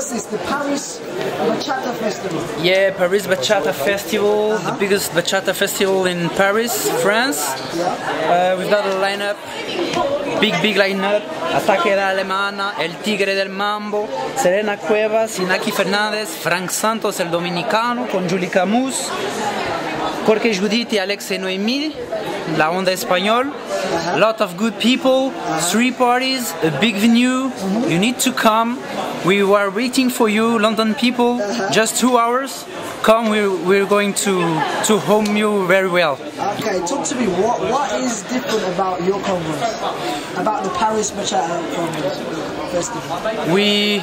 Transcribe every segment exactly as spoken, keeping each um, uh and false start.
what's this? The Paris Bachata Festival. Yeah, Paris Bachata Festival, uh-huh. the biggest bachata festival in Paris, France. Uh, we've got a lineup, big big lineup. Ataque da Alemana, El Tigre del Mambo, Selena Cuevas, Inaki Fernandez, Frank Santos, el Dominicano, con Julie Camus, Jorge Judith, Alex y Noemi, La Onda Español. A lot of good people, three parties, a big venue. You need to come. We were waiting for you, London people. Just two hours. Come, we're, we're going to to home you very well. Okay, talk to me. What what is different about your Congress? About the Paris Bachata Congress Festival? We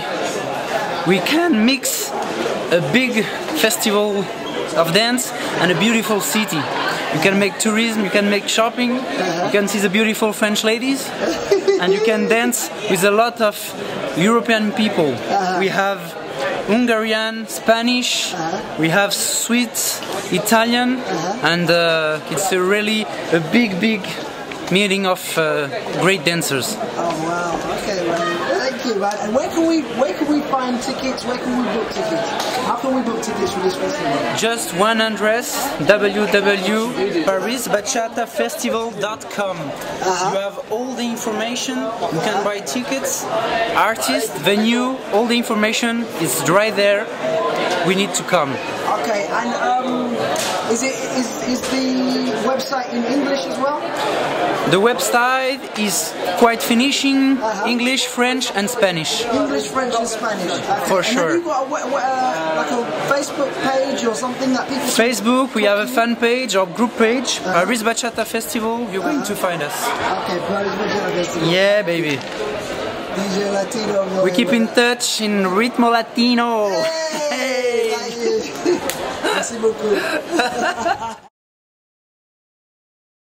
we can mix a big festival of dance and a beautiful city. You can make tourism, you can make shopping, uh-huh. you can see the beautiful French ladies, and you can dance with a lot of European people. Uh-huh. We have Hungarian, Spanish, uh-huh. we have Swiss, Italian, uh-huh. and uh, it's a really a big, big meeting of uh, great dancers. Oh wow! Okay, man. Thank you, man. And where can we where can we find tickets? Where can we book tickets? How can we book tickets for this festival? Just one address: w w w dot paris bachata festival dot com. Uh-huh. You have all the information. You can buy tickets, artist, venue. All the information is right there. We need to come. Okay, and um, is it is is the website in English as well? The website is quite finishing, uh-huh. English, French and Spanish. English, French and Spanish. Okay. For and sure. Have you got a, uh, like a Facebook page or something that people Facebook, we have a fan page or group page, uh-huh. Paris Bachata Festival, you're uh-huh. going to find us. Okay, Paris Bachata Festival. Yeah, baby. D J Latino. We keep in touch in Ritmo Latino. Hey! Hey. Merci beaucoup.